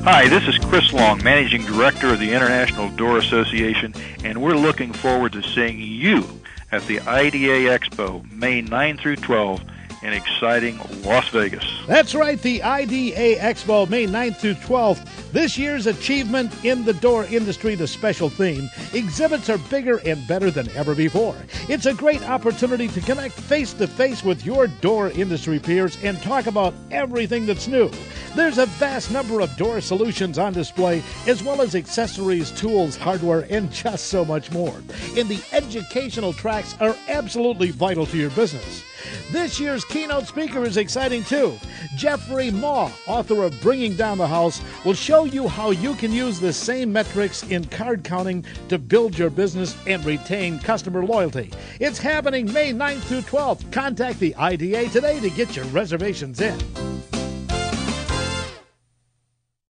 Hi, this is Chris Long, Managing Director of the International Door Association, and we're looking forward to seeing you at the IDA Expo, May 9 through 12, in exciting Las Vegas. That's right, the IDA Expo, May 9th through 12th. This year's Achievement in the Door Industry, the special theme. Exhibits are bigger and better than ever before. It's a great opportunity to connect face-to-face with your door industry peers and talk about everything that's new. There's a vast number of door solutions on display, as well as accessories, tools, hardware, and just so much more. And the educational tracks are absolutely vital to your business. This year's keynote speaker is exciting too. Jeffrey Maw, author of Bringing Down the House, will show you how you can use the same metrics in card counting to build your business and retain customer loyalty. It's happening May 9th through 12th. Contact the IDA today to get your reservations in.